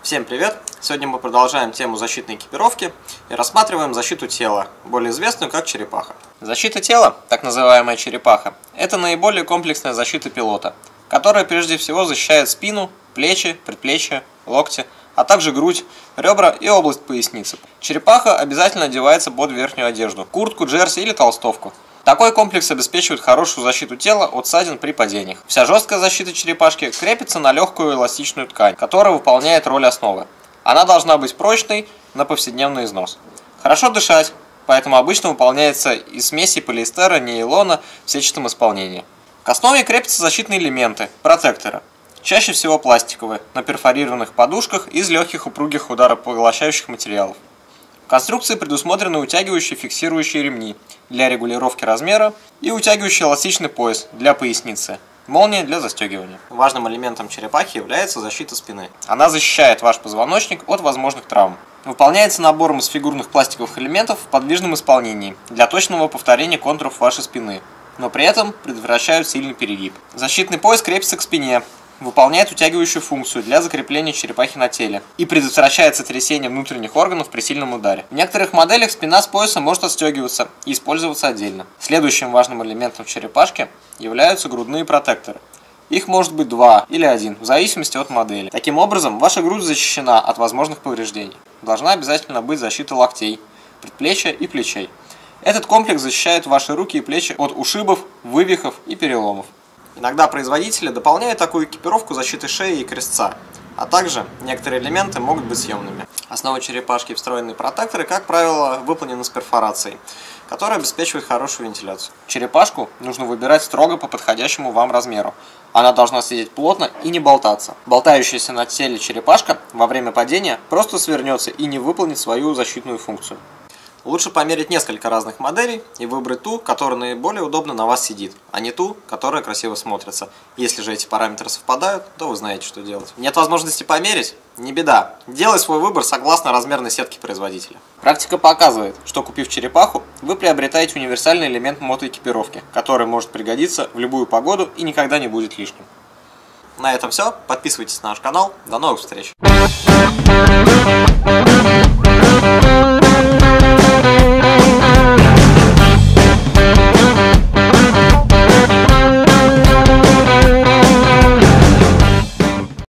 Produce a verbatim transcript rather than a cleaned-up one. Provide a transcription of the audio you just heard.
Всем привет! Сегодня мы продолжаем тему защитной экипировки и рассматриваем защиту тела, более известную как черепаха. Защита тела, так называемая черепаха, это наиболее комплексная защита пилота, которая прежде всего защищает спину, плечи, предплечья, локти, а также грудь, ребра и область поясницы. Черепаха обязательно одевается под верхнюю одежду, куртку, джерси или толстовку. Такой комплекс обеспечивает хорошую защиту тела от ссадин при падениях. Вся жесткая защита черепашки крепится на легкую эластичную ткань, которая выполняет роль основы. Она должна быть прочной на повседневный износ. Хорошо дышать, поэтому обычно выполняется из смеси полиэстера, нейлона в сетчатом исполнении. К основе крепятся защитные элементы, протекторы. Чаще всего пластиковые, на перфорированных подушках из легких упругих ударопоглощающих материалов. В конструкции предусмотрены утягивающие фиксирующие ремни для регулировки размера и утягивающий эластичный пояс для поясницы, молния для застегивания. Важным элементом черепахи является защита спины. Она защищает ваш позвоночник от возможных травм. Выполняется набором из фигурных пластиковых элементов в подвижном исполнении для точного повторения контуров вашей спины, но при этом предотвращают сильный перегиб. Защитный пояс крепится к спине, выполняет утягивающую функцию для закрепления черепахи на теле и предотвращает сотрясение внутренних органов при сильном ударе. В некоторых моделях спина с поясом может отстегиваться и использоваться отдельно. Следующим важным элементом черепашки являются грудные протекторы. Их может быть два или один, в зависимости от модели. Таким образом, ваша грудь защищена от возможных повреждений. Должна обязательно быть защита локтей, предплечья и плечей. Этот комплекс защищает ваши руки и плечи от ушибов, вывихов и переломов. Иногда производители дополняют такую экипировку защитой шеи и крестца, а также некоторые элементы могут быть съемными. Основа черепашки и встроенные протекторы, как правило, выполнены с перфорацией, которая обеспечивает хорошую вентиляцию. Черепашку нужно выбирать строго по подходящему вам размеру. Она должна сидеть плотно и не болтаться. Болтающаяся на теле черепашка во время падения просто свернется и не выполнит свою защитную функцию. Лучше померить несколько разных моделей и выбрать ту, которая наиболее удобно на вас сидит, а не ту, которая красиво смотрится. Если же эти параметры совпадают, то вы знаете, что делать. Нет возможности померить? Не беда. Делай свой выбор согласно размерной сетке производителя. Практика показывает, что купив черепаху, вы приобретаете универсальный элемент мотоэкипировки, который может пригодиться в любую погоду и никогда не будет лишним. На этом все. Подписывайтесь на наш канал. До новых встреч!